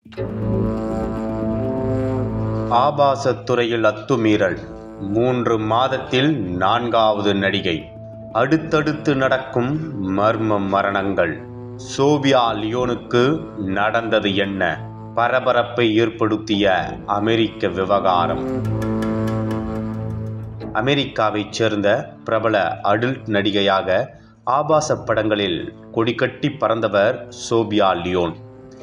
ஆபாசத் துறையில் அத்துமீறல் 3 மாதத்தில் 4வது நடிகை. அடுத்தடுத்து நடக்கும் மர்ம மரணங்கள். சோபியா லியோனுக்கு நடந்தது என்ன? பரபரப்பை ஏற்படுத்திய அமெரிக்க விவகாரம். அமெரிக்காவைச் சேர்ந்த பிரபல அடல்ட் நடிகையாக ஆபாச படங்களில் கொடிகட்டி பறந்தவர் சோபியா லியோன்.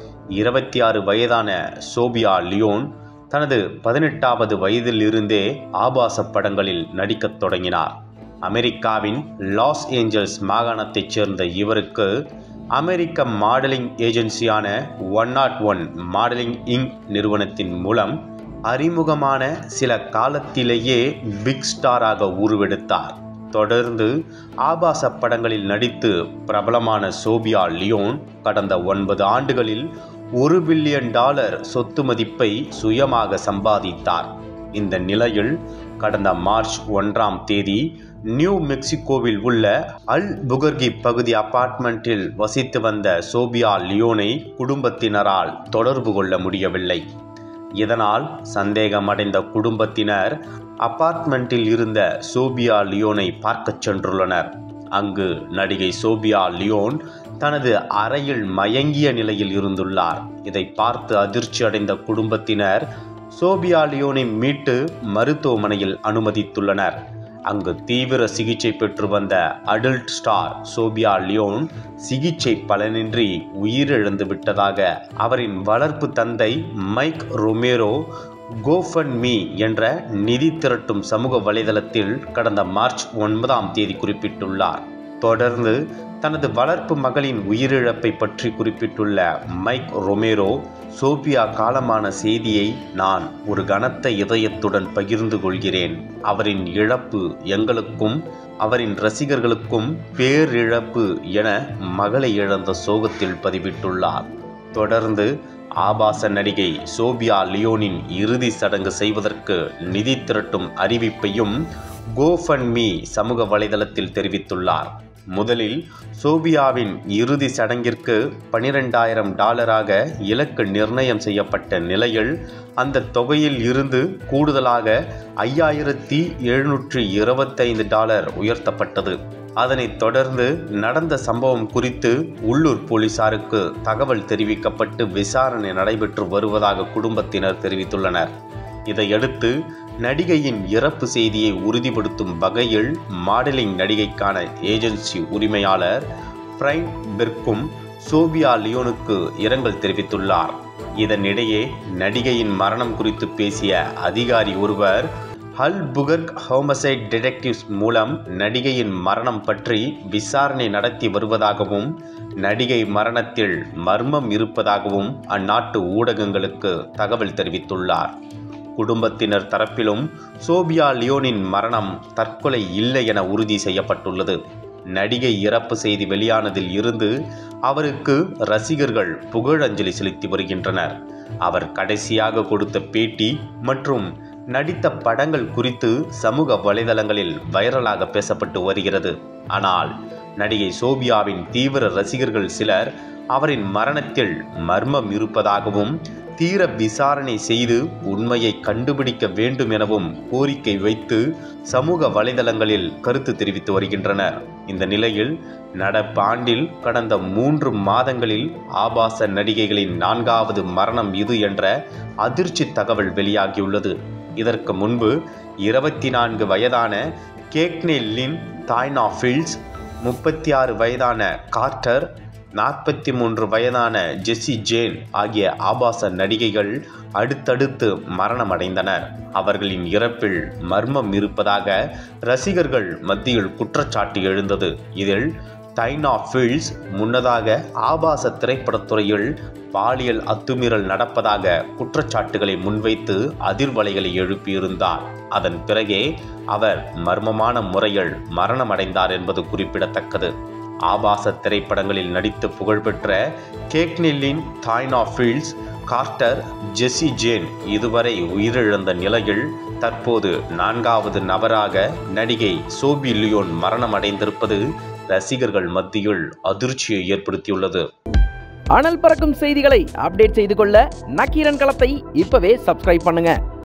26 வயதான சோபியா லியோன் தனது 18வது வயதில் இருந்தே ஆபாச படங்களில் நடிக்கத் தொடங்கினார். அமெரிக்காவின் லாஸ் ஏஞ்சல்ஸ் மாகாணத்தைச் சேர்ந்த இவருக்கு அமெரிக்க மாடலிங் ஏஜென்சியான 101 மாடலிங் இன்க் நிறுவனத்தின் மூலம் அறிமுகமான சில காலத்திலேயே பிக் ஸ்டாராக உருவெடுத்தார். தொடர்ந்து ஆபாச படங்களில் நடித்து பிரபலமான சோபியா லியோன் கடந்த 9 ஆண்டுகளில் $1 பில்லியன் சொத்து மதிப்பை சுயமாக சம்பாதித்தார். இந்த நிலையில் கடந்த மார்ச் 1ஆம் தேதி நியூ மெக்சிகோவில் உள்ள அல்புகர்கி பகுதி அபார்ட்மெண்ட்டில் வசித்து வந்த சோபியா லியோனை குடும்பத்தினரால் தொடர்பு கொள்ள முடியவில்லை. இதனால் சந்தேகமடைந்த குடும்பத்தினர் அபார்ட்மெண்ட்டில் இருந்த சோபியா லியோனை பார்க்கச் சென்றுள்ளனர். அங்கு நடிகை சோபியா லியோன் தனது அறையில் மயங்கிய நிலையில் இருந்துள்ளார். இதை பார்த்து அதிர்ச்சி அடைந்த குடும்பத்தினர் சோபியா லியோனை மீட்டு மருத்துவமனையில் அனுமதித்துள்ளனர். அங்கு தீவிர சிகிச்சை பெற்று வந்த அடல்ட் ஸ்டார் சோபியா லியோன் சிகிச்சை பலனின்றி உயிரிழந்து விட்டதாக அவரின் வளர்ப்பு தந்தை மைக் ரொமேரோ கோஃபண்ட்மீ என்ற நிதி திரட்டும் சமூக வலைதளத்தில் கடந்த மார்ச் 9ஆம் தேதி குறிப்பிட்டுள்ளார். தொடர்ந்து தனது வளர்ப்பு மகளின் உயிரிழப்பை பற்றி குறிப்பிட்டுள்ள மைக் ரொமேரோ, சோபியா காலமான செய்தியை நான் ஒரு கனத்த இதயத்துடன் பகிர்ந்து கொள்கிறேன். அவரின் இழப்பு எங்களுக்கும் அவரின் ரசிகர்களுக்கும் பேரிழப்பு என மகளை இழந்த சோகத்தில் பதிவிட்டுள்ளார். தொடர்ந்து ஆபாச நடிகை சோபியா லியோனின் இறுதி சடங்கு செய்வதற்கு நிதி திரட்டும் அறிவிப்பையும் கோஃபண்ட்மீ சமூக வலைதளத்தில் தெரிவித்துள்ளார். முதலில் சோபியாவின் இறுதி சடங்கிற்கு $12,000 இலக்கு நிர்ணயம் செய்யப்பட்ட நிலையில் அந்த தொகையில் இருந்து கூடுதலாக $5,725 உயர்த்தப்பட்டது. அதனைத் தொடர்ந்து நடந்த சம்பவம் குறித்து உள்ளூர் போலீசாருக்கு தகவல் தெரிவிக்கப்பட்டு விசாரணை நடைபெற்று வருவதாக குடும்பத்தினர் தெரிவித்துள்ளனர். இதையடுத்து நடிகையின் இறப்பு செய்தியை உறுதிப்படுத்தும் வகையில் மாடலிங் நடிகைக்கான ஏஜென்சி உரிமையாளர் பிரைன் பெர்க்கும் சோபியா லியோனுக்கு இரங்கல் தெரிவித்துள்ளார். இதனிடையே நடிகையின் மரணம் குறித்து பேசிய அதிகாரி ஒருவர் அல்புகர்க் ஹோமசைட் டிடெக்டிவ்ஸ் மூலம் நடிகையின் மரணம் பற்றி விசாரணை நடத்தி வருவதாகவும் நடிகை மரணத்தில் மர்மம் இருப்பதாகவும் அந்நாட்டு ஊடகங்களுக்கு தகவல் தெரிவித்துள்ளார். குடும்பத்தினர் தரப்பிலும் சோபியா லியோனின் மரணம் தற்கொலை இல்லை என உறுதி செய்யப்பட்டுள்ளது. நடிகை இறப்பு செய்தி வெளியானதில் இருந்து அவருக்கு ரசிகர்கள் புகழஞ்சலி செலுத்தி வருகின்றனர். அவர் கடைசியாக கொடுத்த பேட்டி மற்றும் நடித்த படங்கள் குறித்து சமூக வலைதளங்களில் வைரலாக பேசப்பட்டு வருகிறது. ஆனால் நடிகை சோபியாவின் தீவிர ரசிகர்கள் சிலர் அவரின் மரணத்தில் மர்மம் இருப்பதாகவும் தீர விசாரணை செய்து உண்மையை கண்டுபிடிக்க வேண்டும் எனவும் கோரிக்கை வைத்து சமூக வலைதளங்களில் கருத்து தெரிவித்து வருகின்றனர். இந்த நிலையில் நடப்பு ஆண்டில் கடந்த 3 மாதங்களில் ஆபாச நடிகைகளின் 4வது மரணம் இது என்ற அதிர்ச்சி தகவல் வெளியாகியுள்ளது. இதற்கு முன்பு 24 வயதான கேட்னி லின் தாய்னா ஃபீல்ட்ஸ், 36 வயதான கார்ட்டர், 43 வயதான ஜெஸ்ஸி ஜேன் ஆகிய ஆபாச நடிகைகள் அடுத்தடுத்து மரணமடைந்தனர். அவர்களின் இறப்பில் மர்மம் இருப்பதாக ரசிகர்கள் மத்தியில் குற்றச்சாட்டு எழுந்தது. இதில் டைனா ஃபீல்ட்ஸ் முன்னதாக ஆபாச திரைப்படத்துறையில் பாலியல் அத்துமீறல் நடப்பதாக குற்றச்சாட்டுகளை முன்வைத்து அதிர்வலைகளை எழுப்பியிருந்தார். அதன் பிறகே அவர் மர்மமான முறையில் மரணமடைந்தார் என்பது குறிப்பிடத்தக்கது. ஆபாச திரைப்படங்களில் நடித்து புகழ்பெற்ற Kagney Linn, Dana Fields, Carter, Jesse Jane இதுவரை உயிரிழந்த நிலையில் தற்போது 4வது நபராக நடிகை சோபி லியோன் மரணமடைந்திருப்பது ரசிகர்கள் மத்தியில் அதிர்ச்சியை ஏற்படுத்தியுள்ளது. அனல் பறக்கும் செய்திகளை அப்டேட் செய்து கொள்ள நக்கீரன் களத்தை இப்பவே சப்ஸ்கிரைப் பண்ணுங்க.